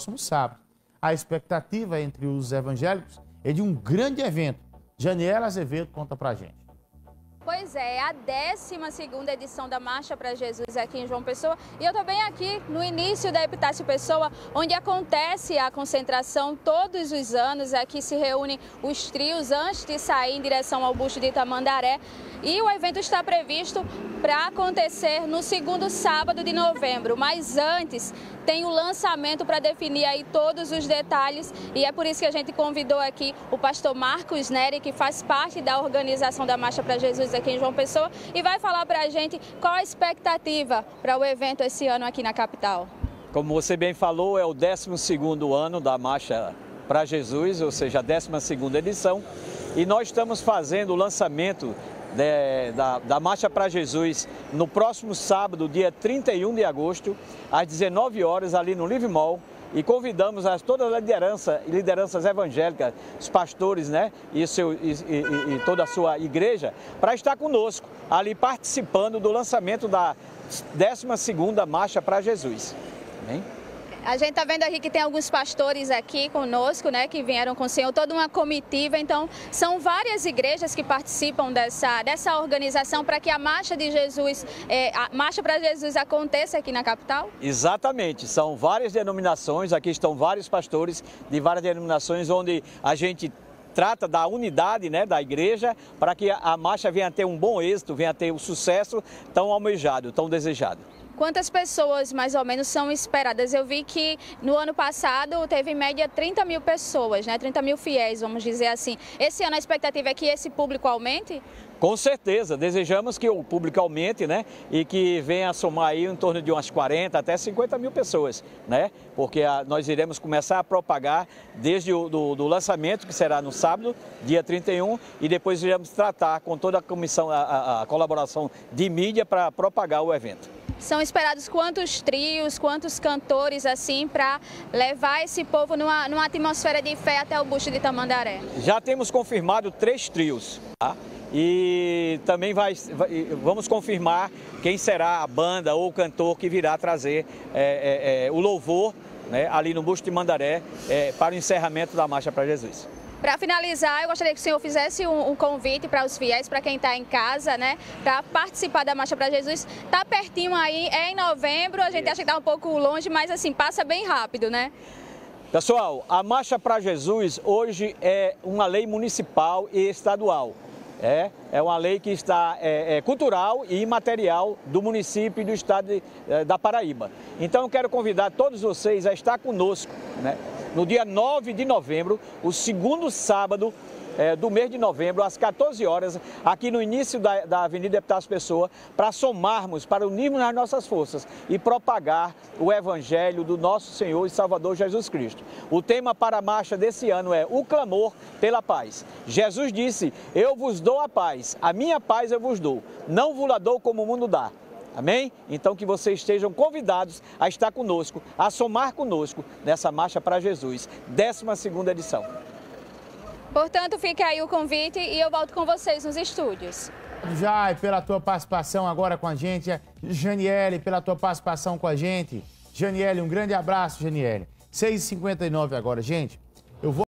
próximo sábado. A expectativa entre os evangélicos é de um grande evento. Janiela Azevedo conta pra gente. Pois é, a 12ª edição da Marcha para Jesus aqui em João Pessoa. E eu estou bem aqui no início da Epitácio Pessoa, onde acontece a concentração todos os anos. Aqui se reúnem os trios antes de sair em direção ao busto de Tamandaré. E o evento está previsto para acontecer no segundo sábado de novembro. Mas antes tem o lançamento para definir aí todos os detalhes. E é por isso que a gente convidou aqui o pastor Marcos Neri, que faz parte da organização da Marcha para Jesus aqui em João Pessoa, e vai falar para a gente qual a expectativa para o evento esse ano aqui na capital. Como você bem falou, é o 12º ano da Marcha para Jesus, ou seja, a 12ª edição, e nós estamos fazendo o lançamento da Marcha para Jesus no próximo sábado, dia 31 de agosto, às 19 horas, ali no Live Mall. E convidamos toda a lideranças evangélicas, os pastores, né, e toda a sua igreja, para estar conosco, ali participando do lançamento da 12ª Marcha para Jesus. Amém? A gente está vendo aqui que tem alguns pastores aqui conosco, né, que vieram com o Senhor, toda uma comitiva. Então, são várias igrejas que participam dessa organização para que a Marcha de Jesus, a Marcha para Jesus aconteça aqui na capital? Exatamente, são várias denominações, aqui estão vários pastores de várias denominações, onde a gente trata da unidade, né, da igreja, para que a marcha venha a ter um bom êxito, venha a ter o sucesso tão almejado, tão desejado. Quantas pessoas, mais ou menos, são esperadas? Eu vi que no ano passado teve em média 30 mil pessoas, né? 30 mil fiéis, vamos dizer assim. Esse ano a expectativa é que esse público aumente? Com certeza, desejamos que o público aumente, né? E que venha a somar aí em torno de umas 40 até 50 mil pessoas, né? Porque nós iremos começar a propagar desde do lançamento, que será no sábado, dia 31, e depois iremos tratar com toda a comissão, a colaboração de mídia para propagar o evento. São esperados quantos trios, quantos cantores, assim, para levar esse povo numa atmosfera de fé até o busto de Tamandaré? Já temos confirmado 3 trios, tá? E também vamos confirmar quem será a banda ou o cantor que virá trazer o louvor, né, ali no busto de Tamandaré para o encerramento da Marcha para Jesus. Para finalizar, eu gostaria que o senhor fizesse um convite para os fiéis, para quem está em casa, né, para participar da Marcha para Jesus. Está pertinho aí, é em novembro, a gente acha que está um pouco longe, mas assim, passa bem rápido, né? Pessoal, a Marcha para Jesus hoje é uma lei municipal e estadual. É uma lei que está cultural e imaterial do município e do estado da Paraíba. Então eu quero convidar todos vocês a estar conosco, né, no dia 9 de novembro, o segundo sábado do mês de novembro, às 14 horas, aqui no início da Avenida Epitácio Pessoa, para somarmos, para unirmos as nossas forças e propagar o Evangelho do nosso Senhor e Salvador Jesus Cristo. O tema para a marcha desse ano é o clamor pela paz. Jesus disse: eu vos dou a paz, a minha paz eu vos dou, não vos la dou como o mundo dá. Amém? Então que vocês estejam convidados a estar conosco, a somar conosco nessa Marcha para Jesus, 12ª edição. Portanto, fica aí o convite e eu volto com vocês nos estúdios. Jai, pela tua participação agora com a gente. Janiele, pela tua participação com a gente. Janiele, um grande abraço, Janiele. 6h59 agora, gente. Eu vou